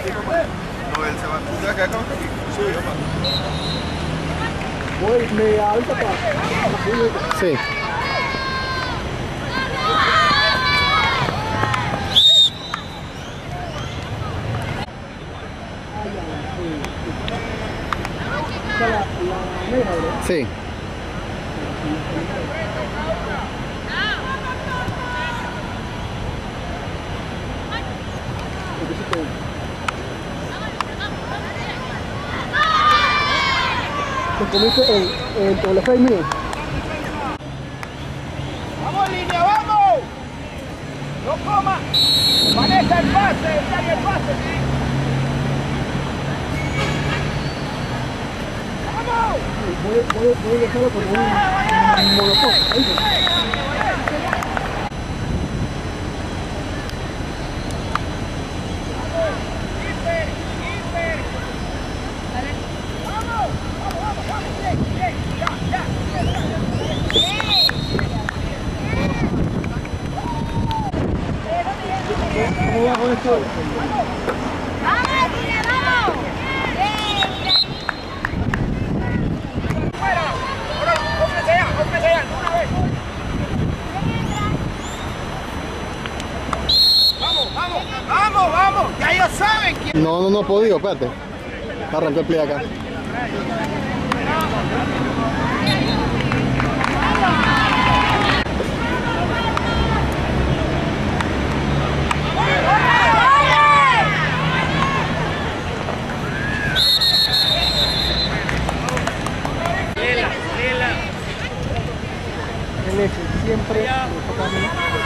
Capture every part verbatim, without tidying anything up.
No, él se va. ¿Tú te vas a quedar con aquí? Sí, yo Voy media alta para... Sí. Sí. Te comiste el, el doble seis mío. ¡Vamos, línea, vamos! ¡No coma! ¡Vanessa, el pase! ¡Está ahí el pase! ¡Vamos! Voy, voy, voy a dejarlo como un monopón. Ahí va. ¿Cómo va con esto? ¡Vamos, Tina, vamos! ¡Fuera! ¡Ahora, cómprese allá! ¡Cómprese allá! ¡Una vez! ¡Vamos, vamos! ¡Vamos, vamos! ¡Ya ellos saben quién! No, no, no he podido, espérate. Arrancó el play acá. El hecho, siempre me toca a mí.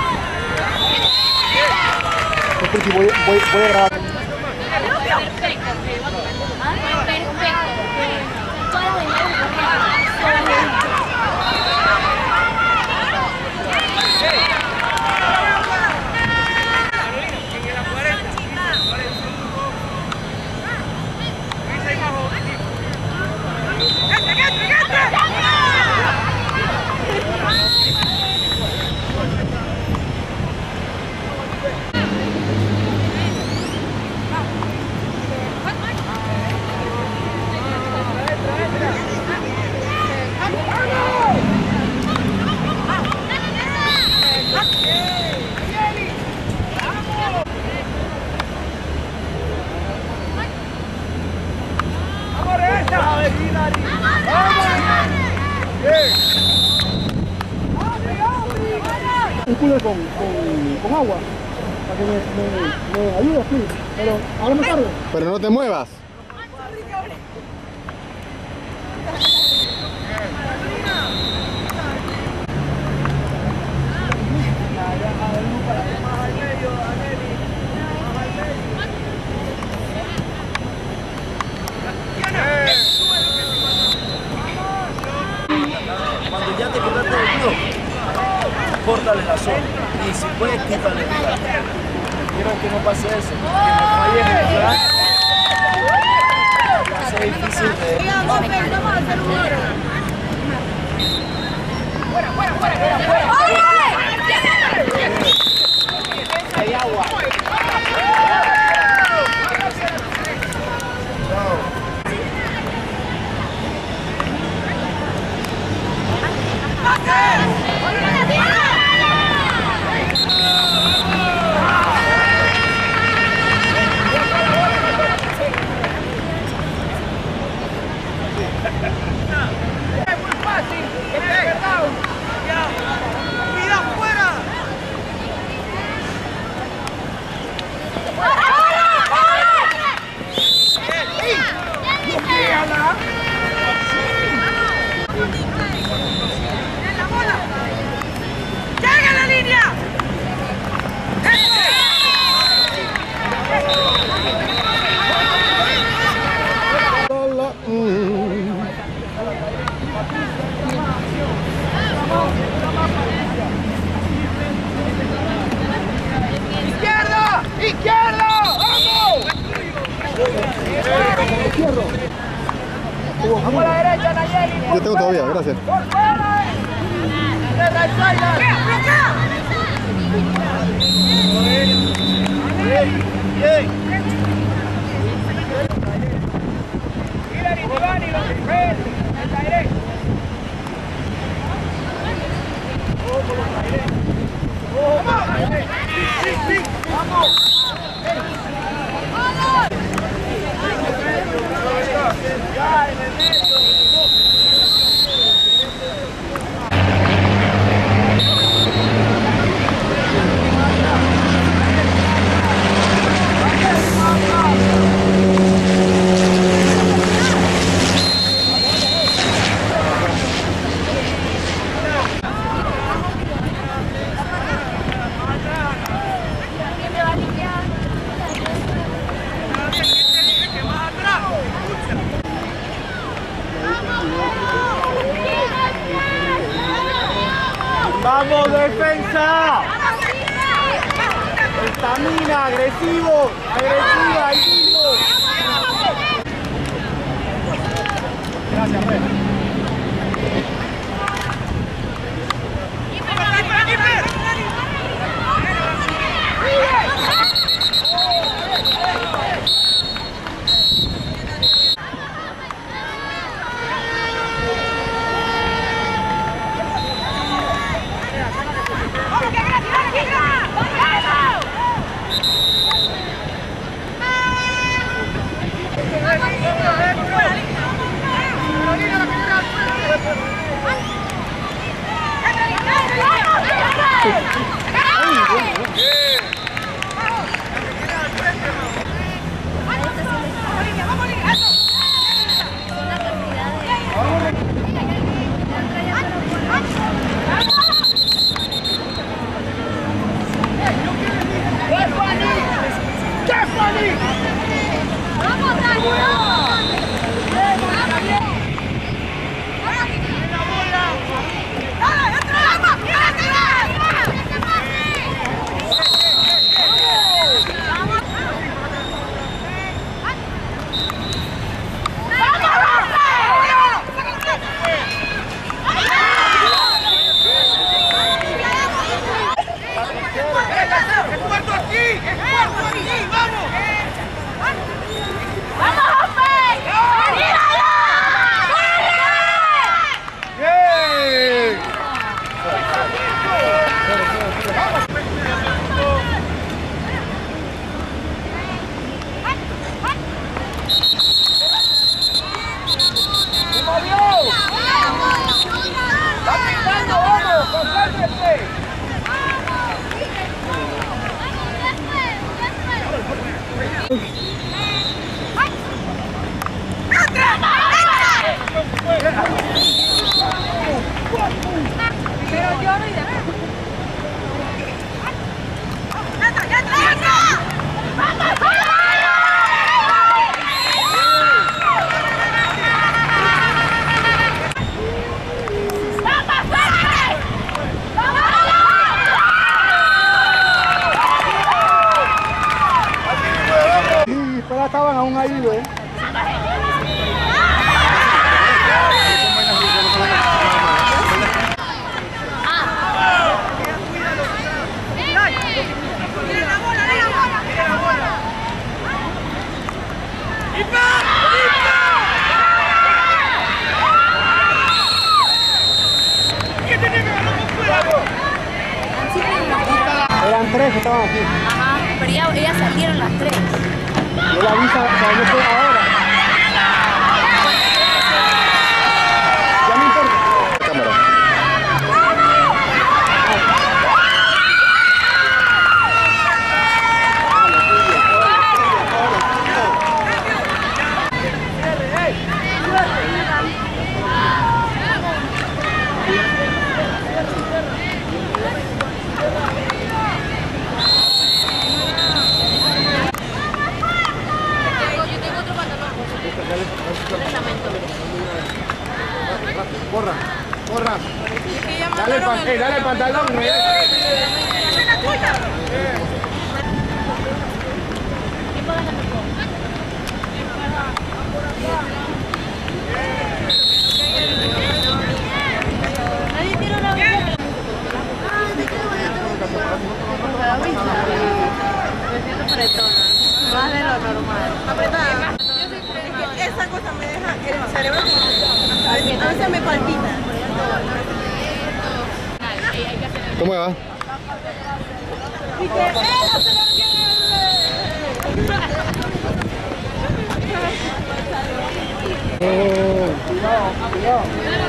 Es porque voy, voy, voy a grabar. Perfecto. Un cooler con, con, con agua para que me, me, me ayude así, pero ahora me cargo. Pero no te muevas. Cuando ya te quitaste el blog, córtale la zona. Y si puedes, quítale el blog. Quiero que no pase eso. Que me falles el plan. Va a ser difícil de... ¡Fuera, fuera, fuera! ¡Fuera, fuera! ¡Hay agua! ¡Llega la línea! ¡Izquierda! ¡Izquierda! ¡Vamos! Cierro. ¡Vamos a la derecha, Nayeli! Yo tengo todavía, gracias. ¡Por fuera! ¡De right side! ¡Bien! ¡Bien! ¡Vamos, defensa! ¡Estamina, agresivo! ¡Agresiva, ahí mismo! Gracias, Rey. Pero estaban aún ahí, ¿ves? Eran tres que estaban aquí. Ajá, pero ya, ellas salieron las tres. Yo la avisa, o sea, yo estoy ahora. Ya no importa. Cámara. Corra, corra. Dale el, pan, eh, dale el pantalón. Eh. Nadie tiene una bicicleta. Me siento apretona. Más de lo normal. Apretada. Es que esa cosa me deja el cerebro como a veces me palpita. ¿Cómo va? Y que él se lo quiere. Eh, cuidado, cuidado.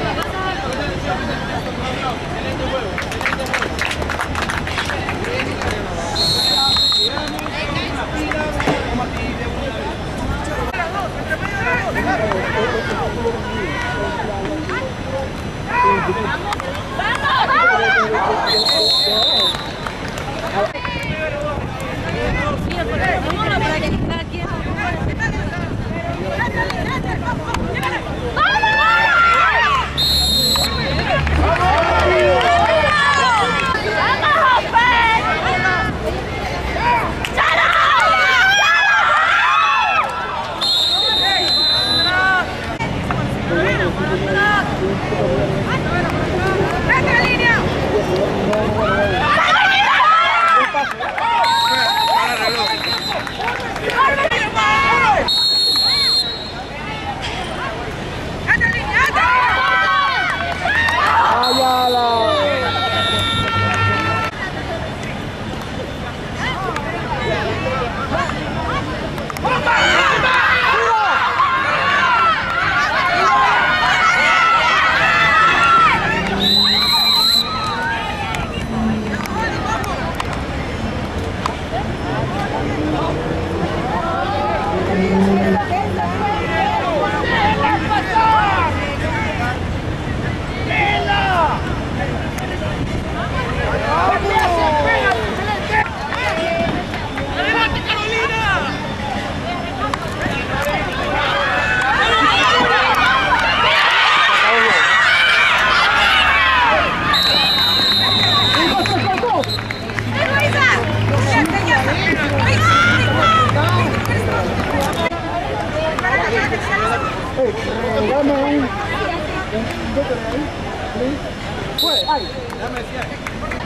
Dame un... Fue, ay.